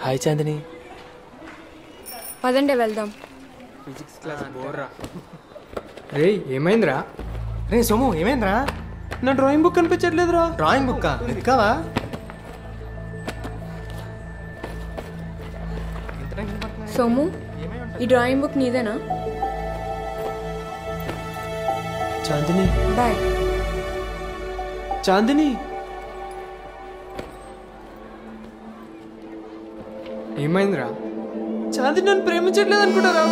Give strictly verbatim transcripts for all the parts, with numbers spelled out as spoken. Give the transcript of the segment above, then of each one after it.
Hi Chandini. పదండి వెళ్దాం. Physics class Borra. రే ఏమైందిరా? రే సోము ఏమైందిరా? నా డ్రాయింగ్ బుక్ కనిపించట్లేదురా. డ్రాయింగ్ బుక్ ఎక్కావా? సోము ఈ డ్రాయింగ్ బుక్ నీదేనా? చాందిని బాయ్. చాందిని ఏమైందిరా? చాందిని నన్ను ప్రేమించట్లేదు అనుకుంటారా?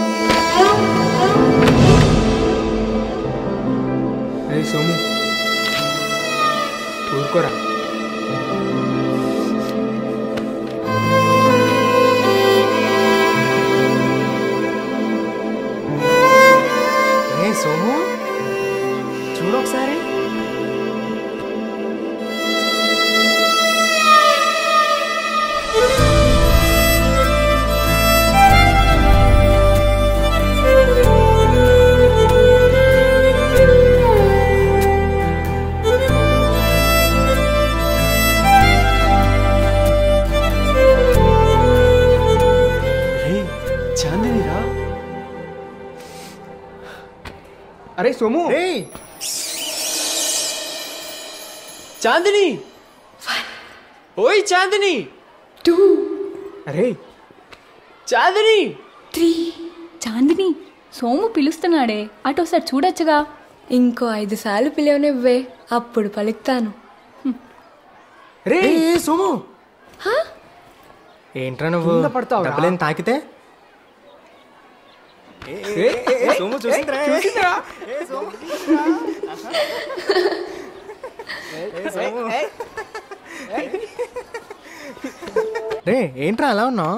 రే సోము ఊరుకోరా. రే సోము చూడు ఒకసారి. అరే సోము. చాందిని ఓయ్ చాందిని. టూ అరే చాందిని త్రీ. చాందిని సోము పిలుస్తున్నాడే, అటు ఒకసారి చూడొచ్చుగా. ఇంకో ఐదు సార్లు పిలవనివ్వే, అప్పుడు పలుకుతాను. రే సోము ఏంట్రా నువ్వు డబ్బులేం తాకితే? సోము చూసిందిరా? రే ఏంట్రా అలా ఉన్నావు?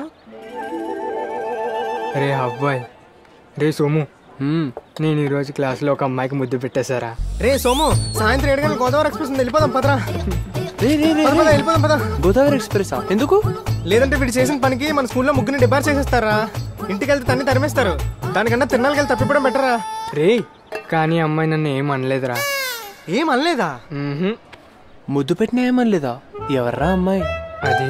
రే అబ్బాయి. రే సోము నేను ఈరోజు క్లాస్లో ఒక అమ్మాయికి ముద్దు పెట్టేశారా. రే సోము సాయంత్రం ఏడు గంటల గోదావరి ఎక్స్ప్రెస్ ఉంది, వెళ్ళిపోదాం పదరా. వెళ్ళిపోదాం పద. గోదావరి ఎక్స్ప్రెస్ ఎందుకు? లేదంటే వీడు చేసిన పనికి మన స్కూల్లో ముగ్గురిని డిబార్ చేసేస్తారా. ఇంటికి వెళ్తే తన్ని తరిమేస్తారు. దానికన్నా తిరణాలకి వెళ్ళి తప్పిపోవడం బెటరా. రే కానీ అమ్మాయి నన్ను ఏం అనలేదురా. ఏం అనలేదా? ముద్దు పెట్టినా ఏమనలేదా? ఎవర్రా అమ్మాయి? అది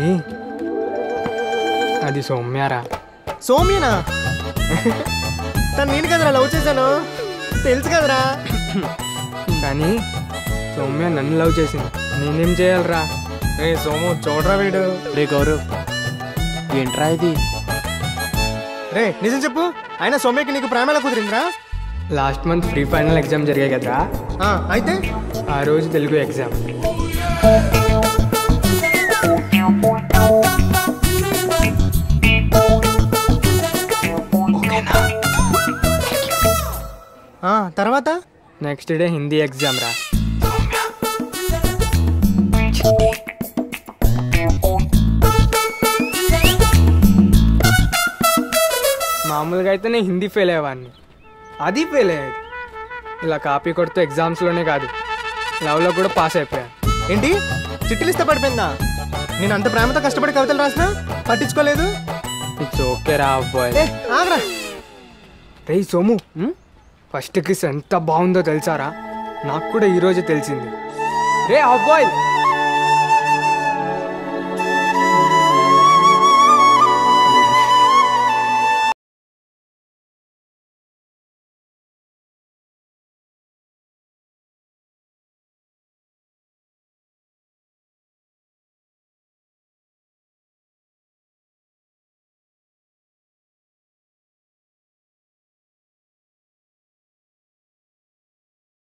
అది సౌమ్యారా. సౌమ్యనా? తను నేను కదరా లవ్ చేశాను, తెలుసు కదరా. కానీ సౌమ్య నన్ను లవ్ చేసింది, నేనేం చేయాలరా? రే సోము చూడరా వీడు. రే గౌరవ్ ఏంట్రా ఇది? రే నిజం చెప్పు, అయినా సౌమ్యకి నీకు ప్రేమ ఎలా కుదిరిందిరా? Last month pre final exam జరిగాయి కదరా. అయితే ఆ రోజు తెలుగు ఎగ్జామ్. తర్వాత నెక్స్ట్ డే హిందీ ఎగ్జామ్ రా. మామూలుగా అయితే నేను హిందీ ఫెయిల్ అయ్యేవాడిని, అది ఫెయిల్ అయ్యేది. ఇలా కాపీ కొడుతూ ఎగ్జామ్స్లోనే కాదు లవ్లో కూడా పాస్ అయిపోయాను. ఏంటి చిట్టీలు ఇస్తే పడిపోయిందా? నేను అంత ప్రేమతో కష్టపడి కవితలు రాసినా పట్టించుకోలేదు. ఇట్స్ ఓకే రా అబ్బాయి. ఆగరా. రే సోము ఫస్ట్ కిస్ ఎంత బాగుందో తెలుసారా? నాకు కూడా ఈరోజు తెలిసింది. రే అబ్బాయి